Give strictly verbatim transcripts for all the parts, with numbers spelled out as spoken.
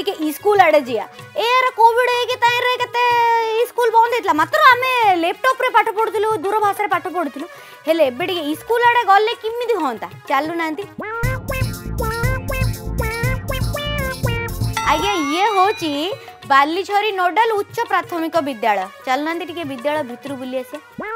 टिके स्कूल आड़े जिया air Covid हेके ताइरे केते स्कूल बंद हेतला मात्र आमे लैपटॉप रे पाठ पढुथिलु दूर भाषा रे पाठ पढुथिलु हेले एबे टिके स्कूल आड़े गले किमिति होंता चालू नांती आज्ञा ये होची बालीछरी नोडल उच्च प्राथमिक विद्यालय चालू नांती टिके विद्यालय भितर बुली आसे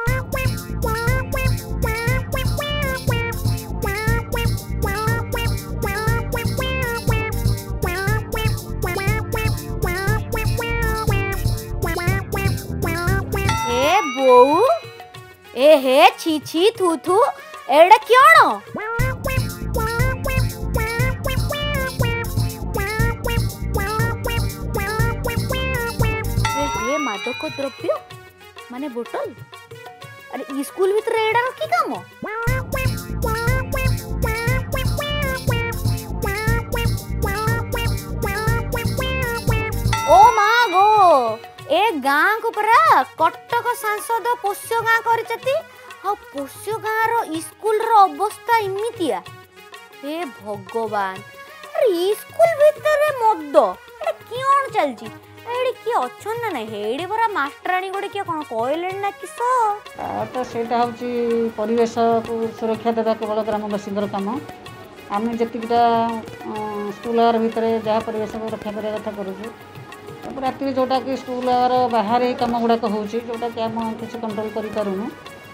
बो ए हे छी छी थू थू एड़ा क्यों हे मादक द्रव्य माने बोतल अरे स्कूल भीतर एड़ा की काम ओ मां गो ए गाँ को परा कटक सांसद पोष्य गाँ करचती आ पोष्य गाँ रो स्कूल रो अवस्था इमितिया हे भगवान अरे स्कूल भीतर मद ए क्यों चलची एडी की अछन ना हेडी परा मास्टरानी गोडे के कोन कहलेन ना किस तो सेटा होची परिवेश को सुरक्षा देबा केवल ग्रामवासी काम आम जतिटा स्कूल भीतर जहाँ परिवेश को रक्षा करने कथा करूँ रात जोटा कि स्कूल बाहर कम गुड़ाक होटा कि आम किसी कंट्रोल करूँ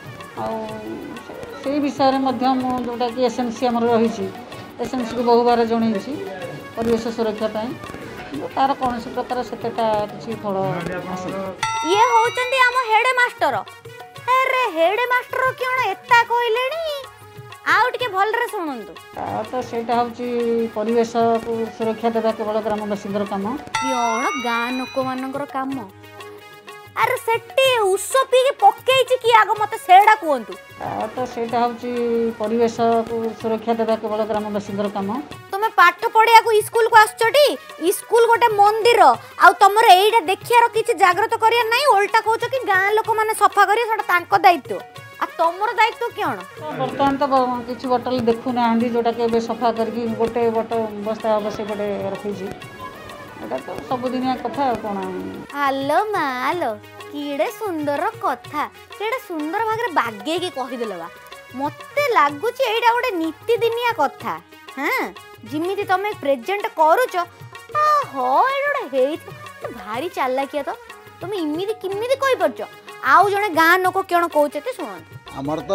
से विषय में जोटा कि एसएमसी आम रही एसएमसी को बहु बार जन परिवेश सुरक्षा तार कौन प्रकार से किसी फल ये होचंदी आम हेड मास्टर अरे हेड मास्टर क्यों एता कहलेनी आउ टिके भल रे सुनंतु तो सेटा होची परिवेश को सुरक्षा देबा केवल ग्रामवासी काम क्यों गाँ लोक मानकर काम अरे सेठी उस पी पकेइची कि आगो मते सेडा कहंतु तो सेटा होची परिवेश को सुरक्षा देबा केवल ग्रामवासी काम तुमे पाठ पढ़िया को स्कूल को आछटी स्कूल गोटे मंदिर आ तमर एइडा देखियार किछि जागृत करिया नै उल्टा कहउछ कि गाँ लोक माने सफा करिया सेटा तांको दायित्व आ तमर दायित्व क्यों बर्तमान तो किसी बोतल देखु ना जोटा के सफा करके गोटे बोतल बस्ता बसे गोटे रखी तो सबुदिनिया कथा कौन हालो मालो किड़े सुंदर कथा केड़े सुंदर भाग रे बागे के कहिदेल बा मते लागुच एइडा गोटे नीति दिनिया कथा हाँ जिमिति तमे प्रेजेंट करूच आ हो एडा हेइ भारी चालाकिया तो तुम इमिति किमिति कहि परछ आउ जने गाँ लोक क्यों कहते शुण आमर तो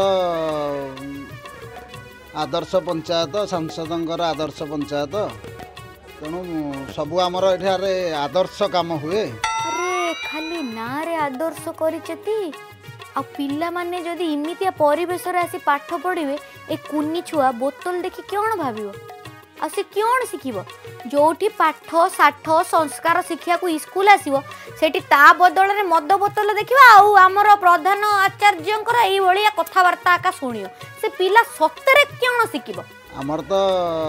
आदर्श पंचायत सांसद आदर्श पंचायत तेणु सबू आमर एठारे आदर्श काम हुए अरे खाली ना रे आदर्श करिचती आ पिला माने जदी इमितिया परिवेश रे आसी पाठ पढ़िबे ए कुन्नी छुआ बोतल देखि क्यों भाबिबो आ से क्यों शिखिबो जोठी पाठ साठ संस्कार शिक्षा को स्कूल आसीबो सेठी ता बदल रे मद बोतल देखिबा आ हमर प्रधान आचार्यंकर एई भलिया कथावार्ता का सुनियो से पिला सत्तरे क्यों शिखिबो आमर तो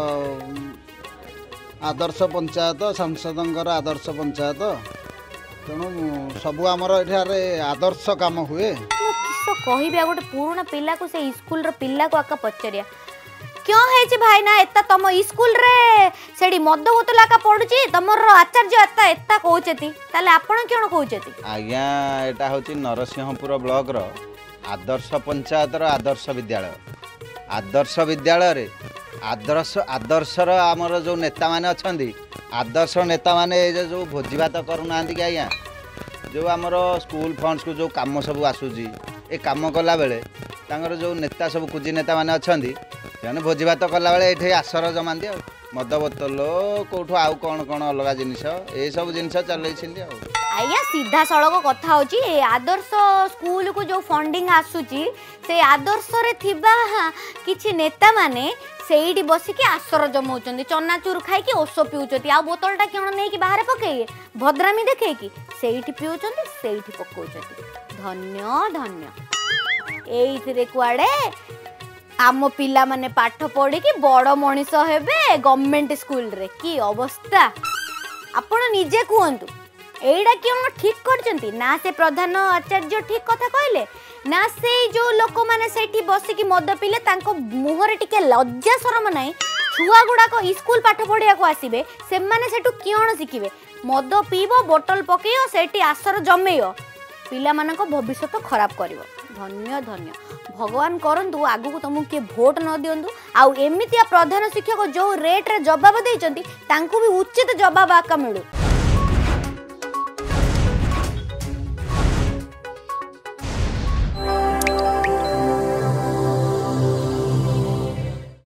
आदर्श पंचायत सांसद आदर्श पंचायत तेणु सबू आमर एठारे आदर्श काम हुए किस कहबे गोटे पुराना पिला को से स्कूल रो पिला को आका पचरिया क्यों है भाई ना एता तम स्कूल रे सेडी मद बोतल आका पडुची तमर आचार्य एता एता कहउचती ताले आपण क्यों कहउचती आज्ञा एटा होची नरसिंहपुर ब्लॉक रो आदर्श पंचायत रो आदर्श विद्यालय आदर्श विद्यालय रे आदर्श आदर्शर आमर जो नेता माने अछंदी आदर्श नेता माने जो भोजी भात करूना कि आज्ञा जो आमर स्कूल फंड्स को जो काम सब आसूजी ए काम कला बेले तांगर जो नेता सब कुजी नेता माने अछंदी से भोजी भात कला बेले एठे आसर जमांदी आ मद बोतल कौठू आउ कौन कौन अलग जिनिस ए सब जिनिस चलैछिंदी आ आया सीधा सड़क कथा होची आदर्श स्कूल को जो फंडिंग आसुची से आदर्श रे थिबा किछि नेता माने सेइडी बसिकी आसर जमाउचंदी चनाचूर खाइकी ओसो पिउचंती आ बोतलटा क्यों नहीं कि बाहर पकेई भद्रामी देखेकी सेइठी पिउचंदी सेइठी पकाउचंती धन्य धन्य एइथिरे कुआडे आम पिला माने पाठ पढ़ी कि बड़ मनीष हेबे गवर्नमेंट स्कूल रे की अवस्था आपण निजे कहतु एइडा क्यों ठीक करचंती ना से प्रधान आचार्य ठीक कथा कहले ना से जो लोक माने सेठी बसिकी मद पिले तांको मुहरे टिके लज्जा शरम नाही छुआ गुड़ाक स्कूल पाठ पढ़िया आसवे से किण शिखे मद पीब बोतल पकेय सेठी आसर जमेय पिला मानक भविष्य खराब कर धन्य धन्य भगवान करंतु आगु तुमको किए भोट न दिंतु आउ एमितिया प्रधान शिक्षक जो रेट रे जवाब देइचंती तांकु भी उचित जवाब आका मिलू।